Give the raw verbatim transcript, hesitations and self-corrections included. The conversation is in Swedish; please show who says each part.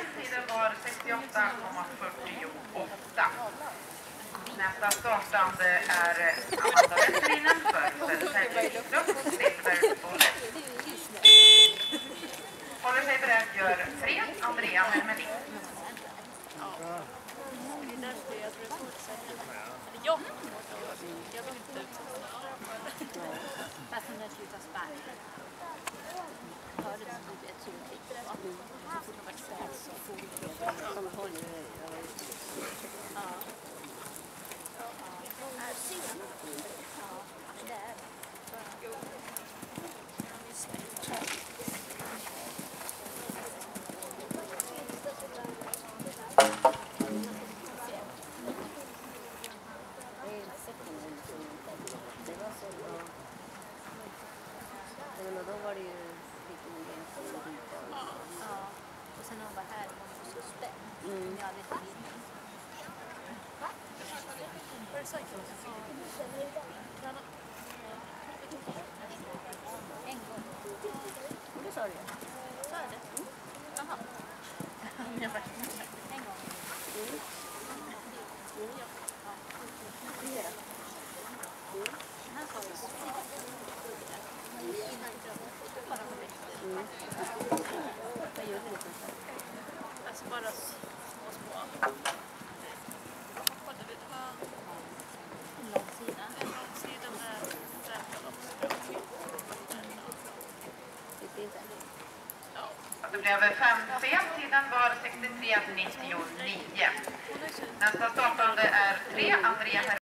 Speaker 1: tiden var sextioåtta komma fyrtioåtta. Nästa startande är Amanda Wetterinen för Södertälje Silverbollen. Håller sig beredd, gör tre, Andrea Melmelin.
Speaker 2: Ja. Jag vill inte. Fast hon är slutat sparka. Hörde det som ett tydligt. Så fort hon varit svär så får vi som håller. Ja. Här ser man. Ja, där. Jo.
Speaker 3: Men då var det ju lite mer än
Speaker 2: ja. ja, och sen när hon var här var hon så spänd. Mm. Jag hade inte minnet. Va? Var det så? Ja. En gång.
Speaker 3: Det sa du.
Speaker 2: Sa jag det? Jaha. Jag var en gång. Mm. Mm. Ja. Ja. Mm. Han sa ju så. Mm. Vad gör du det?
Speaker 4: Alltså bara små små. Kolla vi det var
Speaker 2: en lång sida.
Speaker 4: En lång sida med räkaloppsgröt.
Speaker 1: Ja. Det blev fem C, tiden var sextiotre nittionio. Nästa start